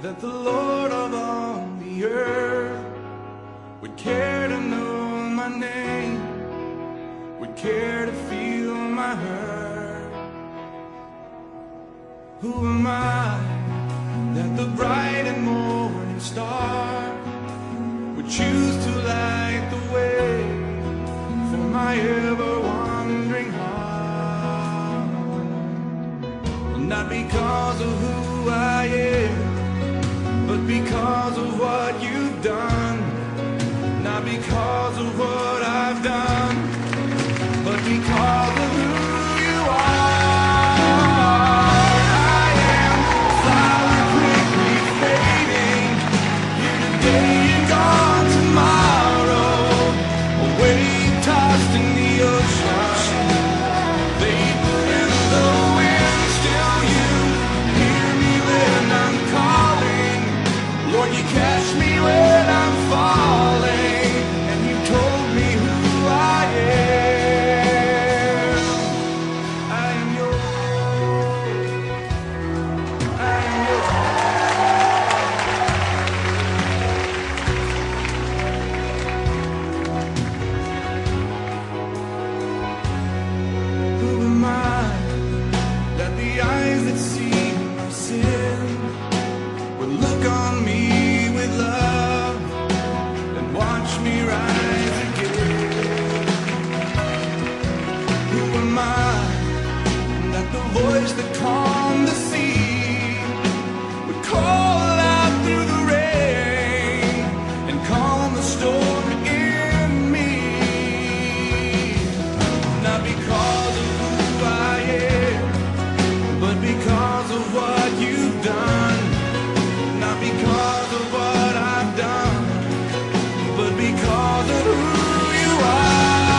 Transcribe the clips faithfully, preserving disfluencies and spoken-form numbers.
that the Lord of all the earth would care to know my name, would care to feel my hurt. Who am I that the bright and morning star would choose to light the way for my ever-wandering heart? Well, not because of who I am, but because of what you've done. Not because of what I've done, but because of who you are. I am a flower quickly fading, here today and gone tomorrow, a wave tossed in the ocean, vapor in the wind. Still you hear me when I'm calling, Lord, you catch me when I'm falling. Voice that calmed the sea would call out through the rain and calm the storm in me. Not because of who I am, but because of what you've done. Not because of what I've done, but because of who you are.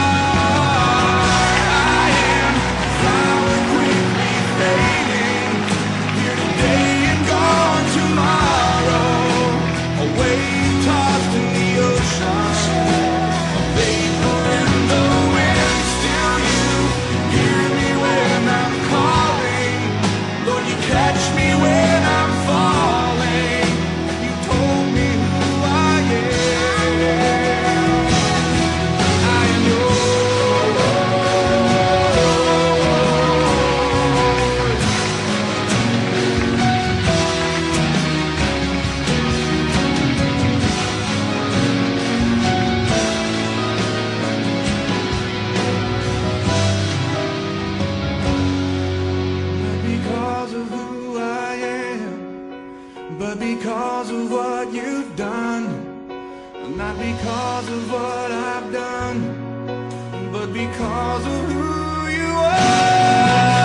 But because of what you've done, not because of what I've done, but because of who you are.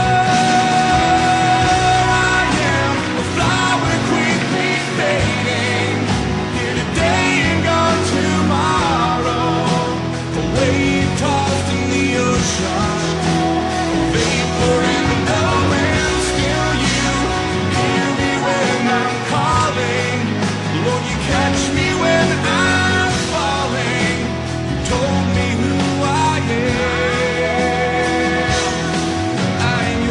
I am a flower quickly fading, here today and gone tomorrow, a wave tossed in the ocean, a vapor in the wind. Still you hear me when I'm calling, Lord, you catch me when I'm falling. You told me who I am. I am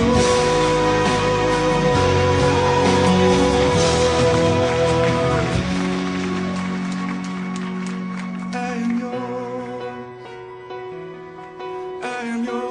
yours. I am yours. I am yours.